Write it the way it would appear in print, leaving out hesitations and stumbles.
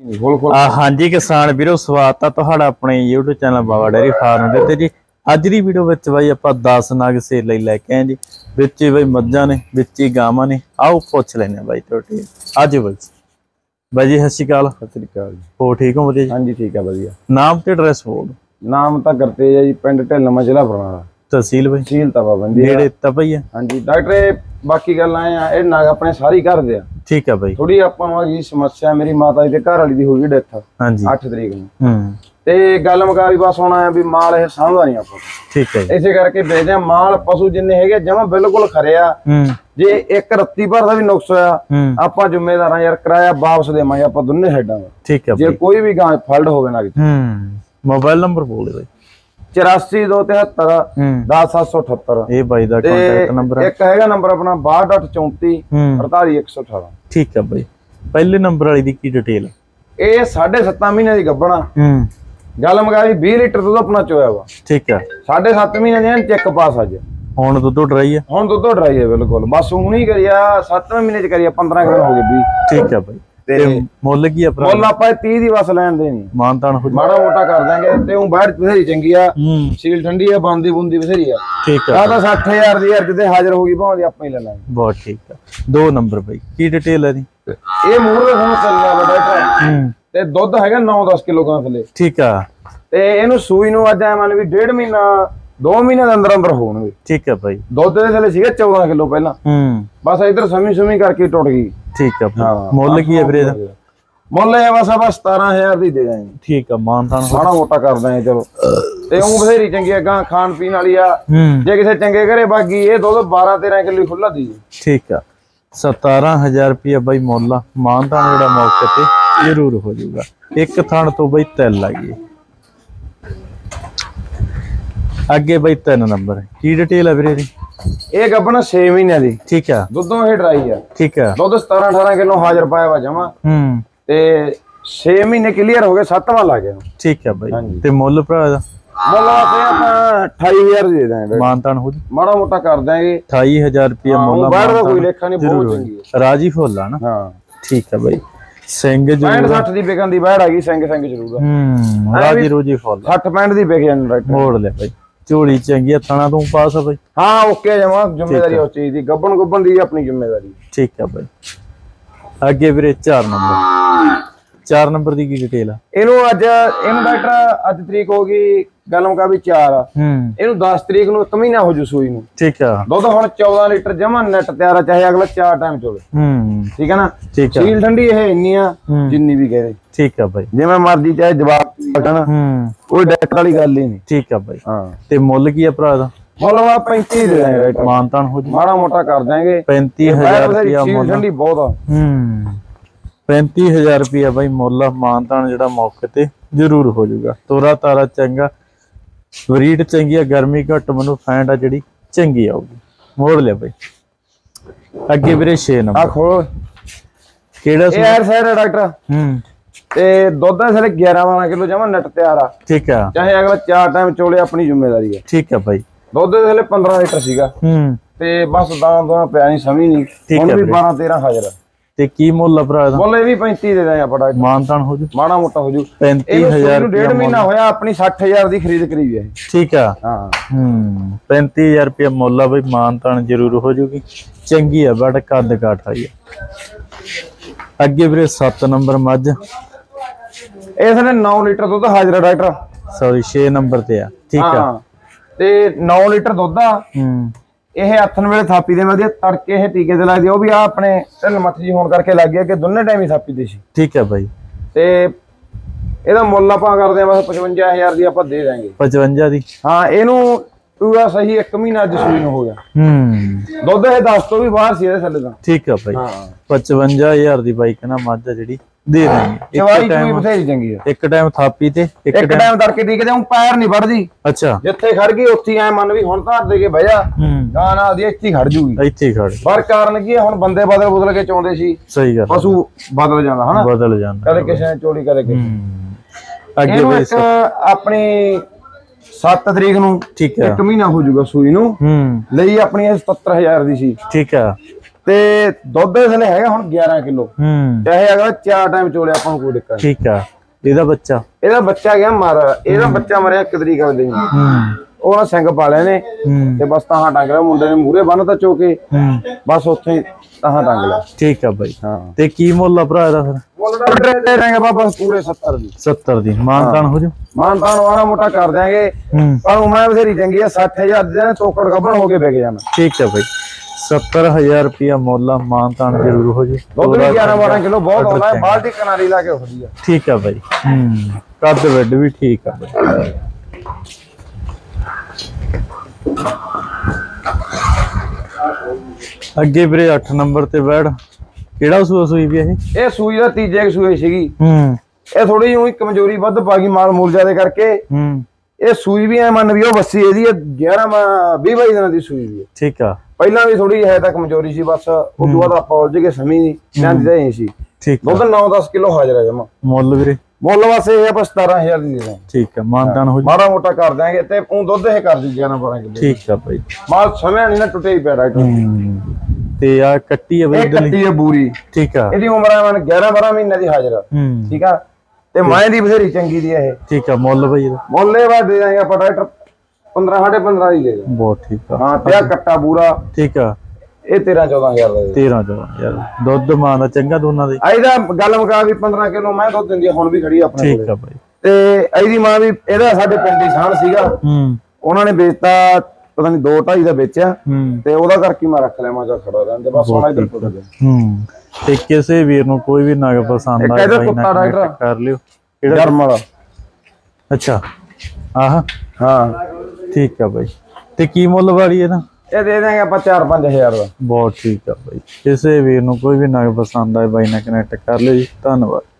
ਹਾਂਜੀ ਕਿਸਾਨ ਵੀਰੋ, ਸਵਾਗਤ ਆ ਤੁਹਾਡਾ ਆਪਣੇ YouTube channel Baba dairy farm ਦੇ ਤੇ ਜੀ। ਅੱਜ ਦੀ ਵੀਡੀਓ ਵਿੱਚ ਬਾਈ ਆਪਾਂ 10 ਨਗ ਸੇਲ ਲਈ ਲੈ ਕੇ ਆਏ ਜੀ। ਵਿੱਚ ਹੀ ਬਾਈ ਮੱਝਾਂ ਨੇ, ਵਿੱਚ ਹੀ ਗਾਵਾਂ ਨੇ। ਆਓ ਪੁੱਛ ਲੈਣੇ ਬਾਈ ਤੁਹਾਡੇ ਅੱਜ ਬਾਈ ਜੀ। ਸਤਿ ਸ਼੍ਰੀ ਅਕਾਲ। ਸਤਿ ਸ਼੍ਰੀ ਅਕਾਲ ਜੀ। ਹੋ ਠੀਕ ਹੋ? ਵਧੀਆ ਜੀ। ਹਾਂਜੀ ਠੀਕ ਆ ਵਧੀਆ। ਨਾਮ ਤੇ ਐਡਰੈਸ ਬੋਲ। ਨਾਮ ਤਾਂ ਗੁਰਤੇਜ ਹੈ ਜੀ, ਪਿੰਡ ਢਿੱਲਵਾਂ, ਜ਼ਿਲ੍ਹਾ ਬਰਨਾਲਾ। ਤਹਿਸੀਲ ਬਾਈ? ਤਹਿਸੀਲ ਤਾਂ ਪਾਬੰਦੀ ਨੇੜੇ ਤਪਈ ਆ। ਹਾਂਜੀ ਡਾਕਟਰ, ਇਹ ਬਾਕੀ ਗੱਲਾਂ ਆ, ਇਹ ਨਗ ਆਪਣੇ ਸਾਰੀ ਘਰ ਦੇ ਆ। ਠੀਕ ਆ ਬਾਈ। ਥੋੜੀ ਆਪਾਂ ਨੂੰ ਜੀ ਸਮੱਸਿਆ, ਮੇਰੀ ਮਾਤਾ ਜੀ ਦੇ ਘਰ ਵਾਲੀ ਦੀ ਹੋਈ ਡੈਥ। ਹਾਂਜੀ 8 ਤਰੀਕ ਨੂੰ। ਤੇ ਗੱਲ ਮੁਕਾ ਵੀ ਬਸ ਹੁਣ ਆਇਆ ਵੀ ਮਾਲ ਇਹ ਸਾਂਭਦਾ ਨਹੀਂ ਆਪਾਂ। ਠੀਕ ਹੈ ਜੀ। ਇਸੇ ਕਰਕੇ ਵੇਚਦੇ ਆ ਮਾਲ। ਪਸ਼ੂ ਜਿੰਨੇ ਹੈਗੇ ਜਮਾ ਬਿਲਕੁਲ ਖਰੇ ਆ। ਜੇ ਇੱਕ ਰੱਤੀ ਭਰ ਦਾ ਵੀ ਨੁਕਸ ਹੋਇਆ ਆਪਾਂ ਜ਼ਿੰਮੇਦਾਰ ਆ ਯਾਰ, ਕਿਰਾਇਆ ਵਾਪਸ ਦੇਵਾਂਗੇ ਆਪਾਂ ਦੋਨੇ ਸਾਈਡਾਂ ਦਾ। ਠੀਕ ਹੈ। ਜੇ ਕੋਈ ਵੀ ਗਾਂ ਫਲਡ ਹੋਵੇ ਨਾ ਕਿਤੇ। ਮੋਬਾਈਲ ਨੰਬਰ ਬੋਲ ਦੇ ਬਾਈ। 8427 10778। ਇਹ ਬਾਈ ਦਾ ਕੰਟੈਕਟ ਨੰਬਰ ਹੈ। ਇੱਕ ਹੈਗਾ ਨੰਬਰ ਆਪਣਾ 6234 48118। ਠੀਕ ਹੈ ਬਾਈ। ਪਹਿਲੇ ਨੰਬਰ ਵਾਲੀ ਦੀ ਕੀ ਡਿਟੇਲ? ਇਹ 7.5 ਮਹੀਨੇ ਦੀ ਗੱਭਣਾ। ਗੱਲ ਮਗਾਈ 20 ਲੀਟਰ ਦੁੱਧ ਆਪਣਾ ਚੋਇਆ ਵਾ। ਠੀਕ ਹੈ। 7.5 ਮਹੀਨੇ ਦੀ ਚੈੱਕ ਪਾਸ ਅੱਜ। ਹੁਣ ਦੁੱਧੋ ਡਰਾਈ ਹੈ। ਹੁਣ ਦੁੱਧੋ ਡਰਾਈ ਹੈ ਬਿਲਕੁਲ। ਬਸ ਹੁਣੀ ਕਰਿਆ 7ਵੇਂ ਮਹੀਨੇ ਚ ਕਰਿਆ, 15 ਦਿਨ ਹੋ ਗਏ 20। ਠੀਕ ਹੈ ਬਾਈ। ਤੇ ਮੁੱਲ ਕੀ ਆ? ਮੁੱਲ ਆਪਾਂ 30 ਦੀ ਬਸ ਲੈਣ ਦੇ ਨਹੀਂ। ਮਾਨਤਾਨ ਮਾੜਾ ਮੋਟਾ ਕਰ ਦਾਂਗੇ। ਤੇ ਉਹ ਬਾਹਰ ਬਥੇਰੀ ਚੰਗੀ ਆ, ਸੀਲ ਠੰਡੀ ਆ, ਬੰਦੀ ਬੁੰਦੀ ਬਥੇਰੀ ਆ। ਠੀਕ ਆ। ਤਾਂ 60,000 ਦੀ ਅਰਜ ਤੇ ਹਾਜ਼ਰ ਹੋ ਗਈ, ਭਾਵੇਂ ਆਪਾਂ ਹੀ ਲੈ ਲਾਂਗੇ। ਬਹੁਤ ਠੀਕ ਆ। 2 ਨੰਬਰ ਬਾਈ ਕੀ ਡਿਟੇਲ ਹੈ ਦੀ? ਇਹ ਮੂਹਰੇ ਦੇ ਹੁਣ ਚੱਲਦਾ ਵਾ ਡਾਕਟਰ। ਤੇ ਦੁੱਧ ਹੈਗਾ 9-10 ਕਿਲੋ ਗਾਂ ਥੱਲੇ। ਠੀਕ ਆ। ਤੇ ਇਹਨੂੰ ਸੂਈ ਨੂੰ ਅੱਜ ਐ ਮੰਨ ਵੀ 1.5 ਮਹੀਨਾ 2 ਮਹੀਨੇ ਦੇ ਅੰਦਰ ਅੰਦਰ ਹੋਣਗੇ। ਠੀਕ ਹੈ ਬਾਈ। ਦੁੱਧ ਦੇ ਥੱਲੇ ਸੀਗਾ 14 ਕਿਲੋ ਪਹਿਲਾਂ। ਬਸ ਇਧਰ ਸਮੀ ਕਰਕੇ ਟੁੱਟ ਗਈ। ਠੀਕ ਆ। ਮੁੱਲ ਕੀ ਹੈ ਵੀਰੇ ਦਾ? ਮੁੱਲ ਇਹ ਬਸ 17,000 ਦੀ ਦੇ ਦਾਂਗੇ। ਠੀਕ ਆ। ਮਾਨਤਾਨ ਮਾੜਾ ਮੋਟਾ ਕਰ ਦਾਂਗੇ ਚਲੋ। ਤੇ ਉਹ ਬਥੇਰੀ ਚੰਗੀ ਆ ਗਾਂ, ਖਾਣ ਪੀਣ ਵਾਲੀ ਆ। ਜੇ ਕਿਸੇ ਚੰਗੇ ਘਰੇ ਬਾਗੀ ਇਹ ਦੁੱਧ 12-13 ਕਿਲੋ ਖੁੱਲਾ ਦੀ। ਠੀਕ ਆ। 17,000 ਰੁਪਇਆ ਬਾਈ ਮੁੱਲ ਆ। ਮਾਨਤਾਨ ਜਿਹੜਾ ਮੌਕੇ ਤੇ ਜ਼ਰੂਰ ਹੋ ਜਾਊਗਾ। ਇੱਕ ਥਣ ਤੋਂ ਬਾਈ ਤਿਲ ਲੱਗੀ। ਅੱਗੇ ਬਾਈ 3 ਨੰਬਰ ਕੀ ਡਿਟੇਲ ਆ ਵੀਰੇ ਦੀ? ਇਹ ਗੱਭਣਾ 6 ਮਹੀਨਿਆਂ ਦੀ। ਠੀਕ ਆ। ਦੁੱਧੋਂ ਇਹ ਡਰਾਈ ਆ। ਠੀਕ ਆ। ਦੁੱਧ 17-18 ਕਿਲੋ ਹਾਜ਼ਰ ਪਾਇਆ ਵਾ ਜਮਾ। ਤੇ 6 ਮਹੀਨੇ ਕਲੀਅਰ ਹੋ ਗਏ, 7ਵਾਂ ਲੱਗ ਗਿਆ। ਠੀਕ ਆ ਬਾਈ। ਤੇ ਮੁੱਲ ਭਰਾ ਦਾ? ਮੁੱਲ ਆਪਾਂ 28,000 ਦੇ ਦਾਂਗੇ। ਮਾਨਤਾਨ ਹੋ ਮਾੜਾ ਮੋਟਾ ਕਰ ਦਾਂਗੇ। 28,000 ਰੁਪਇਆ ਮੁੱਲ। ਬਾਹਰ ਦਾ ਕੋਈ ਲੇਖਾ ਨਹੀਂ, ਬਹੁਤ ਚੰਗੀ ਹੈ। ਰਾਜੀ ਫੁੱਲ ਆ ਨਾ। ਹਾਂ ਠੀਕ ਆ ਬਾਈ। ਸਿੰਘ ਜਰੂਰ 60 ਦੀ ਵਿਕਣ ਦੀ ਬਾਹਰ ਆ ਗਈ। ਸਿੰਘ ਜ਼ਰੂਰ ਆ। ਰਾਜੀ ਰੋਜੀ ਫੁੱਲ 60-65 ਦੀ ਵਿਕ ਜਾਂਦੀ ਡਾਕਟਰ। ਮੋੜ ਲੈ ਬਾਈ। ਝੋਲੀ ਚੰਗੀ ਆ, ਥਣਾ ਤੂੰ ਪਾਸ ਆ ਬਾਈ। ਹਾਂ ਓਕੇ ਜਮਾ। ਜ਼ਿੰਮੇਵਾਰੀ ਉਸ ਚੀਜ਼ ਦੀ, ਗੱਬਣ ਦੀ ਆਪਣੀ ਜ਼ਿੰਮੇਵਾਰੀ। ਠੀਕ ਆ ਬਾਈ। ਅੱਗੇ ਵੀਰੇ 4 ਨੰਬਰ। 4 ਨੰਬਰ ਦੀ ਕੀ ਡਿਟੇਲ ਆ? ਇਹਨੂੰ ਡਾਕਟਰ ਅੱਜ ਤਰੀਕ ਹੋ ਗਈ, ਗੱਲ ਮੁਕਾ ਵੀ 4 ਆ। ਇਹਨੂੰ 10 ਤਰੀਕ ਨੂੰ 1 ਮਹੀਨਾ ਹੋ ਜੂ ਸੂਈ ਨੂੰ। ਠੀਕ ਆ। ਦੁੱਧ ਹੁਣ 14 ਲੀਟਰ ਜਮਾ ਨੈਟ ਤਿਆਰ ਆ, ਚਾਹੇ ਅਗਲਾ 4 ਟਾਈਮ ਚੋਲੇ। ਠੀਕ ਆ ਨਾ। ਸੀਲ ਠੰਡੀ ਇਹ ਇੰਨੀ ਆ ਜਿੰਨੀ ਵੀ ਕਹਦੇ। ਠੀਕ ਆ ਬਾਈ। ਜਿਵੇਂ ਮਰਜੀ ਚਾਹੇ ਜਵਾਬ ਕੋਈ ਡਾਕਟਰ ਵਾਲੀ ਗੱਲ ਹੀ ਨਹੀਂ। ਠੀਕ ਆ ਬਾਈ। ਹਾਂ। ਤੇ ਮੁੱਲ ਕੀ ਆ ਭਰਾ ਦਾ? ਮੁੱਲ 35 ਦੇ ਦਾਂਗੇ। ਮਾਨਤਾਨ ਹੋ ਮਾੜਾ ਮੋਟਾ ਕਰ ਦਾਂਗੇ। 35,000 ਰੁਪਇਆ ਮੁੱਲ। ਠੰਡੀ ਬਹੁਤ ਆ। 35,000 ਰੁਪਇਆ ਬਾਈ ਮੁੱਲ। ਮਾਨਤਾਨ ਜਿਹੜਾ ਮੌਕੇ ਤੇ ਜ਼ਰੂਰ ਹੋ ਜਾਊਗਾ। ਤੋਰਾ ਤਾਰਾ ਚੰਗਾ, ਬਰੀਡ ਚੰਗੀ ਆ, ਗਰਮੀ ਘੱਟ, ਮੈਨੂੰ ਫੈਂਟ ਆ ਜਿਹੜੀ ਚੰਗੀ ਆਊਗੀ। ਮੋੜ ਲਿਆ ਬਾਈ। ਅੱਗੇ ਵੀਰੇ 6 ਨੰਬਰ। ਆ ਖੋਲ ਕਿਹੜਾ ਯਾਰ ਸਾਈਡ ਡਾਕਟਰ। ਤੇ ਦੁੱਧ ਦਾ ਸਾਰੇ 11-12 ਕਿਲੋ ਜਮਾ ਨੈਟ ਤਿਆਰ ਆ। ਠੀਕ ਆ। ਚਾਹੇ ਅਗਲਾ 4 ਟਾਈਮ ਚੋਲੇ, ਆਪਣੀ ਜ਼ਿੰਮੇਵਾਰੀ ਆ। ਠੀਕ ਆ ਬਾਈ। ਦੁੱਧ ਦੇ ਥੱਲੇ 15 ਲੀਟਰ ਸੀਗਾ। ਤੇ ਬਸ ਦਾਣਾ ਪਿਆ ਨਹੀਂ, ਸਮਝ ਨਹੀਂ। ਹੁਣ ਵੀ 12-13 ਹਾਜ਼ਰ ਆ। ਤੇ ਕੀ ਮੁੱਲ ਆ ਭਰਾ ਦਾ? ਮੁੱਲ ਇਹ ਵੀ 35 ਦੇ ਦਾਂਗੇ ਆਪਾਂ। ਮਾਨਤਾਨ ਹੋ ਜੂ ਮਾੜਾ ਮੋਟਾ ਹੋ ਜੂ। 35,000 ਰੁਪਇਆ। 1.5 ਮਹੀਨਾ ਹੋਇਆ, ਆਪਣੀ 60,000 ਦੀ ਖਰੀਦ ਕਰੀ ਵੀ ਹੈ। ਠੀਕ ਆ। ਹਾਂ 35,000 ਰੁਪਇਆ ਮੁੱਲ ਆ ਬਈ। ਮਾਨਤਾਨ ਜ਼ਰੂਰ ਹੋ ਜੂਗੀ। ਚੰਗੀ ਆ ਬਟ ਕੱਦ ਕਾਠ ਆਈ ਆ। ਅੱਗੇ ਵੀਰੇ 7 ਨੰਬਰ ਮੱਝ। ਇਸ ਨੇ 9 ਲੀਟਰ ਦੁੱਧ ਹਾਜ਼ਰ ਆ ਡਾਕਟਰ। ਸੌਰੀ 6 ਨੰਬਰ ਤੇ ਆ। ਠੀਕ ਆ। ਤੇ 9 ਲੀਟਰ ਦੁੱਧ ਆ। ਇਹ ਹੱਥਨ ਵੇਲੇ ਥਾਪੀ ਦੇ ਮਿਲਦੀ ਆ, ਤੜਕੇ ਇਹ ਟੀਕੇ ਤੇ ਲੱਗਦੀ ਆ। ਉਹ ਵੀ ਆ ਆਪਣੇ ਢਿੱਲ ਮੱਠੀ ਹੋਣ ਕਰਕੇ ਲੱਗ ਗਿਆ ਕਿ ਦੋਨੇ ਟਾਈਮ ਹੀ ਥਾਪੀ ਦੇ ਸੀ। ਠੀਕ ਹੈ ਬਾਈ। ਤੇ ਇਹਦਾ ਮੁੱਲ ਆਪਾਂ ਕਰਦੇ ਆ ਬਸ 55,000 ਦੀ ਆਪਾਂ ਦੇ ਦਾਂਗੇ। 55 ਦੀ? ਹਾਂ। ਇਹਨੂੰ ਪੂਰਾ ਸਹੀ 1 ਮਹੀਨਾ ਅੱਜ ਸੂਈ ਨੂੰ ਹੋ ਗਿਆ। ਦੁੱਧ ਇਹ 10 ਤੋਂ ਵੀ ਬਾਹਰ ਸੀ ਇਹਦੇ ਥੱਲੇ ਦਾ। ਠੀਕ ਆ ਬਾਈ। 55,000 ਦੀ ਬਾਈ ਕਹਿੰਦਾ ਮੱਝ ਜਿਹੜੀ ਦੇ ਦਾਂਗੇ। ਇੱਕ ਟਾਈਮ ਬਥੇਰੀ ਚੰਗੀ ਆ। ਇੱਕ ਟਾਈਮ ਥਾਪੀ ਤੇ ਇੱਕ ਟਾਈਮ ਤੜਕੇ ਟੀਕੇ ਤੇ ਪੈਰ ਨਹੀਂ ਵੜਦੀ। ਅੱਛਾ। ਜਿੱਥੇ ਖੜ ਗਈ ਉੱਥੇ ਐ ਮੰਨ ਵੀ ਹੁਣ ਧਾਰ ਦੇ ਕੇ ਬਹਿ ਜਾ, ਗਾਂ ਨਾਲ ਦੀ ਇੱਥੇ ਖੜ ਜੂਗੀ। ਇੱਥੇ ਖੜ। ਪਰ ਕਾਰਨ ਕੀ ਹੈ, ਹੁਣ ਬੰਦੇ ਬਦਲ ਕੇ ਚਾਉਂਦੇ ਸੀ। ਸਹੀ ਗੱਲ। ਪਸ਼ੂ ਬਦਲ ਜਾਂਦਾ ਹਨਾ। ਬਦਲ ਜਾਂਦਾ। ਕਦੇ ਕਿਸੇ ਨੇ ਚੋਰੀ, ਕਦੇ ਕਿਸੇ। ਅੱਗੇ ਆਪਣੀ 7 ਤਰੀਕ ਨੂੰ 1 ਮਹੀਨਾ ਹੋ ਜਾਊਗਾ ਸੂਈ ਨੂੰ। ਲਈ ਆਪਣੀ 77,000 ਦੀ ਸੀ। ਠੀਕ ਆ। ਤੇ ਦੁੱਧ ਦੇ ਥੱਲੇ ਹੈਗਾ ਹੁਣ 11 ਕਿਲੋ। ਚਾਹੇ ਅਗਰ 4 ਟਾਈਮ ਚੋਲੇ ਆਪਾਂ ਨੂੰ ਕੋਈ ਦਿੱਕਤ ਨਹੀਂ। ਠੀਕ ਆ। ਇਹਦਾ ਬੱਚਾ ਗਿਆ ਮਰ, ਇਹਦਾ ਬੱਚਾ ਮਰਿਆ 1 ਤਰੀਕ ਵਾਲੇ ਦਿਨ। ਉਹ ਸਿੰਘ ਪਾਲੇ ਨੇ ਤੇ ਬਸ ਤਾਂ ਟੰਗ ਲਿਆ ਮੁੰਡੇ ਨੇ, ਮੂਹਰੇ ਬੰਨਤਾ ਚੋਕੇ, ਬਸ ਉੱਥੇ ਹੀ ਤਾਂ ਟੰਗ ਲਿਆ। ਠੀਕ ਆ ਬਾਈ। ਹਾਂ ਤੇ ਕੀ ਮੁੱਲ ਆ ਭਰਾ ਇਹਦਾ ਫਿਰ? ਮੁੱਲ ਦੇ ਦਾਂਗੇ ਬਾਬਾ ਪੂਰੇ 70 ਦੀ। 70 ਦੀ ਮਾਨਤਾਨ ਹੋ ਜੂ? ਮਾਨਤਾਨ ਵਾਲਾ ਮੋਟਾ ਕਰ ਦਿਆਂਗੇ, ਪਰ ਉਮਰ ਬਥੇਰੀ ਚੰਗੀ ਆ। 60,000 ਦੇ ਚੋਕੜ ਗੱਭਣ ਹੋ ਕੇ ਵਿਕ ਜਾਣਾ। ਠੀਕ ਆ ਬਾਈ। 70,000 ਰੁਪਇਆ ਮੁੱਲ ਆ, ਮਾਨਤਾਨ ਜ਼ਰੂਰ ਹੋ ਜੇ। ਦੁੱਧ ਵੀ 11-12 ਕਿਲੋ ਬਹੁਤ ਆਉਂਦਾ ਹੈ, ਬਾਲਟੀ ਕਿਨਾਰੀ ਲਾ ਕੇ ਉੱਠਦੀ ਆ। ਠੀਕ ਆ ਬਾਈ। ਕੱਦ ਵੱਡ ਵੀ ਠੀਕ ਆ ਬਾਈ। ਅੱਗੇ ਵੀਰੇ 8 ਨੰਬਰ ਤੇ ਬੈੜ, ਕਿਹੜਾ ਸੂਈ ਵੀ ਇਹ ਸੂਈ ਦਾ ਤੀਜੇ ਸੂਈ ਸੀਗੀ। ਇਹ ਥੋੜੀ ਜਿਹੀ ਕਮਜ਼ੋਰੀ ਵੱਧ ਪਾ ਗਈ ਮਾਲ ਮੂਲ ਜਿਆਦੇ ਕਰਕੇ। ਇਹ ਸੂਈ ਵੀ ਐ ਮੰਨ ਵੀ ਉਹ ਬੱਸੀ ਇਹਦੀ 11-20 ਦਿਨਾਂ ਦੀ ਸੂਈ ਵੀ। ਠੀਕ ਆ। ਪਹਿਲਾਂ ਵੀ ਥੋੜੀ ਹੈ ਤਾਂ ਕਮਜ਼ੋਰੀ ਸੀ, ਬਸ ਉਸ ਤੋਂ ਬਾਅਦ ਆਪਾਂ ਉਲਝ ਕੇ ਸਮੀ ਲੈਂਦੀ ਤਾਂ ਹੀ ਸੀ। ਠੀਕ। ਦੁੱਧ 9-10 ਕਿਲੋ ਹਾਜ਼ਰ ਆ ਜਮਾ। ਮੁੱਲ ਵੀਰੇ? ਮੁੱਲ ਬਸ ਇਹ ਆਪਾਂ 17,000 ਦੀ ਦੇ ਦਾਂ। ਠੀਕ ਆ। ਮਾਨਤਾਨ ਹੋ ਮਾੜਾ ਮੋਟਾ ਕਰ ਦਿਆਂਗੇ ਤੇ ਉਹ ਦੁੱਧ ਇਹ ਕਰ ਦੂ 11-12 ਕਿਲੋ। ਠੀਕ ਆ ਬਾਈ। ਮਾਲ ਸਮਿਆ ਨਹੀਂ ਨਾ, ਟੁੱਟੇ ਹੀ ਪਿਆ ਡਾਕਟਰ। ਤੇ ਆ ਕੱਟੀ ਆ ਬਾਈ? ਕੱਟੀ ਆ ਬੂਰੀ। ਠੀਕ ਆ। ਇਹਦੀ ਉਮਰ ਹੈ 11-12 ਮਹੀਨੇ ਦੀ ਹਾਜ਼ਰ। ਠੀਕ ਆ। ਤੇ ਮਾਂ ਦੀ ਬਥੇਰੀ ਚੰਗੀ ਦੀ ਇਹ। ਠੀਕ ਆ। ਮੁੱਲ ਬਾਈ ਇਹਦਾ? ਮੁੱਲ ਇਹ ਬਾਅਦ ਦੇ ਦਾਂਗੇ ਆਪਾਂ ਡਾਕਟਰ 15-15.5 ਦੀ ਦੇ ਦਾਂ। ਬਹੁਤ ਠੀਕ ਆ। ਹਾਂ ਤੇ ਆ ਕੱਟਾ ਬੂਰਾ। ਠੀਕ ਆ। ਇਹ 13-14,000 ਦਾ। 13-14,000 ਦੁੱਧ ਮਾਂ ਦਾ ਚੰਗਾ ਦੋਨਾਂ ਦੇ। ਇਹਦਾ ਗੱਲ ਮੁਕਾ ਵੀ 15 ਕਿਲੋ ਮੈਂ ਦੁੱਧ ਦਿੰਦੀ ਹੁਣ ਵੀ ਖੜੀ ਆਪਣੇ ਕੋਲ। ਠੀਕ ਆ ਬਾਈ। ਤੇ ਇਹਦੀ ਮਾਂ ਵੀ, ਇਹਦਾ ਸਾਡੇ ਪਿੰਡ ਦੀ ਸਾਨ ਸੀਗਾ। ਉਹਨਾਂ ਨੇ ਵੇਚਤਾ, ਪਤਾ ਨਹੀਂ 2-2.5 ਦਾ ਵੇਚਿਆ ਤੇ ਉਹਦਾ ਕਰਕੇ ਮੈਂ ਰੱਖ ਲਿਆ। ਮੈਂ ਕਿਹਾ ਖੜਾ ਰਹਿੰਦੇ ਬਸ ਹੁਣ ਇਧਰ ਟੁੱਟ ਗਿਆ। ਤੇ ਕਿਸੇ ਵੀਰ ਨੂੰ ਕੋਈ ਵੀ ਨਗ ਪਸੰਦ ਆਏ ਬਾਈ ਨਾਲ ਕਰ ਲਿਓ। ਕਿਹੜਾ? ਜਰਮ ਵਾਲਾ। ਅੱਛਾ। ਆਹ ਹਾਂ ਠੀਕ ਆ ਬਾਈ। ਤੇ ਕੀ ਮੁੱਲ ਵਾਲੀ ਇਹਦਾ? ਇਹ ਦੇ ਦਾਂਗੇ ਆਪਾਂ 4-5 ਹਜ਼ਾਰ ਦਾ। ਬਹੁਤ ਠੀਕ ਆ ਬਾਈ। ਕਿਸੇ ਵੀਰ ਨੂੰ ਕੋਈ ਵੀ ਨਗ ਪਸੰਦ ਆਏ ਬਾਈ ਨਾਲ ਕਨੈਕਟ ਕਰ ਲਿਓ ਜੀ। ਧੰਨਵਾਦ।